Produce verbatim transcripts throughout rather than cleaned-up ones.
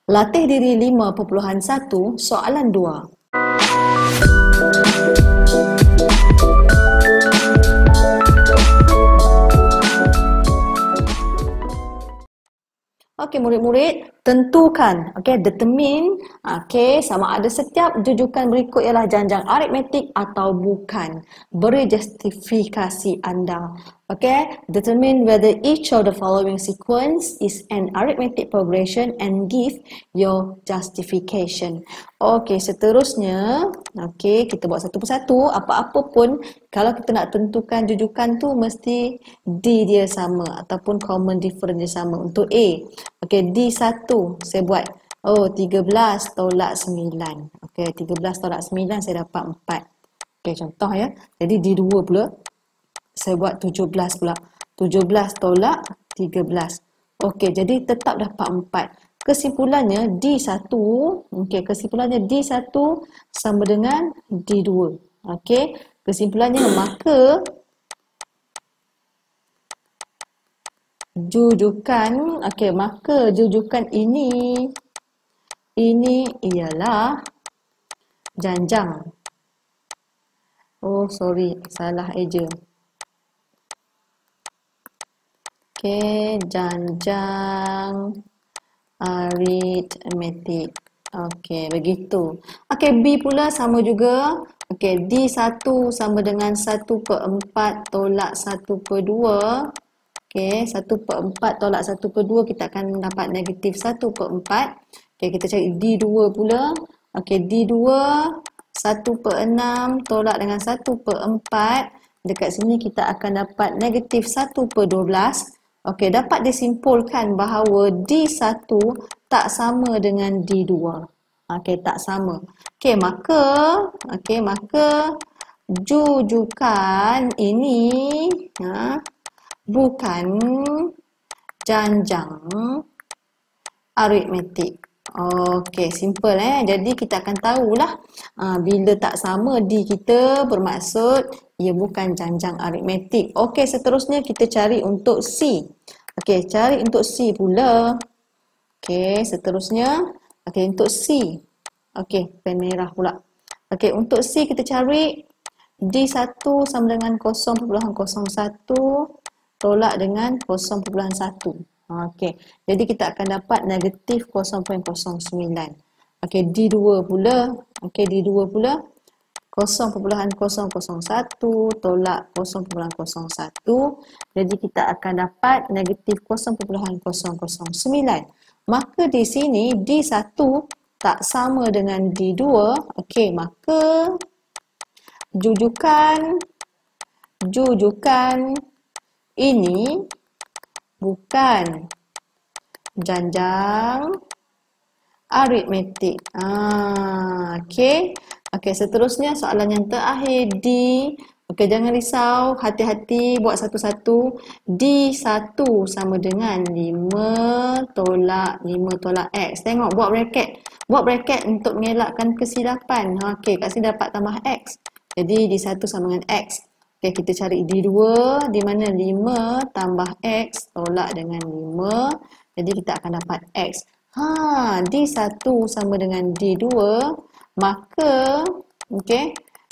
Latih diri lima perpuluhan satu, soalan dua. Okey, murid-murid, tentukan, okey, determine, okey, sama ada setiap jujukan berikut ialah janjang aritmetik atau bukan. Beri justifikasi anda. Okey, determine whether each of the following sequence is an arithmetic progression and give your justification. Okey, seterusnya, okey, kita buat satu persatu. Apa-apa pun, kalau kita nak tentukan jujukan tu mesti D dia sama ataupun common difference dia sama. Untuk A, okey, D satu saya buat, oh, tiga belas tolak sembilan. Okey, tiga belas tolak sembilan saya dapat empat. Okey, contoh ya. Jadi D dua pula saya buat tujuh belas pula. tujuh belas tolak tiga belas. Okey, jadi tetap dapat empat. Kesimpulannya D satu, okey, kesimpulannya D satu sama dengan D dua. Okey, kesimpulannya maka jujukan, okey, maka jujukan ini ini ialah janjang. Oh, sorry, salah eja. Okey, janjang aritmetik. Okey, begitu. Okey, B pula sama juga. Okey, D satu sama dengan satu per empat tolak satu per dua. Okey, satu per empat tolak satu per dua kita akan dapat negatif satu per empat. Okey, kita cari D dua pula. Okey, D dua satu per enam tolak dengan satu per empat. Dekat sini kita akan dapat negatif satu per dua belas. Okey, dapat disimpulkan bahawa D satu tak sama dengan D dua. Okey, tak sama. Okey, maka okey, maka jujukan ini ha, bukan janjang aritmetik. Okey, simple eh. Jadi kita akan tahulah uh, bila tak sama D kita bermaksud ia bukan janjang aritmetik. Okey, seterusnya kita cari untuk C. Okey, cari untuk C pula. Okey, seterusnya okey untuk C. Okey, pen merah pula. Okey, untuk C kita cari D satu sama dengan kosong perpuluhan kosong satu tolak dengan kosong perpuluhan satu. Okey, jadi kita akan dapat negatif kosong perpuluhan kosong sembilan. Okey, D dua pula. Okey, D dua pula kosong perpuluhan kosong kosong satu tolak kosong perpuluhan kosong satu. Jadi kita akan dapat negatif kosong perpuluhan kosong kosong sembilan. Maka di sini D satu tak sama dengan D dua. Okey, maka jujukan jujukan ini bukan janjang aritmetik. Ah, okey. Okey, seterusnya soalan yang terakhir D. Okey, jangan risau, hati-hati buat satu-satu. D satu sama dengan lima tolak lima tolak X. Tengok, buat bracket. Buat bracket untuk mengelakkan kesilapan. Okey, kat sini dapat tambah X. Jadi D satu sama dengan X. Okey, kita cari D dua di mana lima tambah X tolak dengan lima. Jadi kita akan dapat X. Ha, D satu sama dengan D dua. Maka, okey,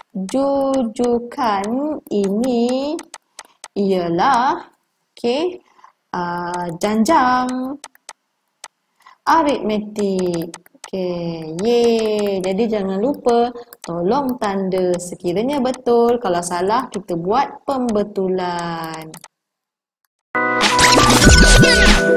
jujukan ini ialah, okey, uh, janjang aritmetik. Okey, ye. Jadi jangan lupa tolong tanda sekiranya betul. Kalau salah, kita buat pembetulan.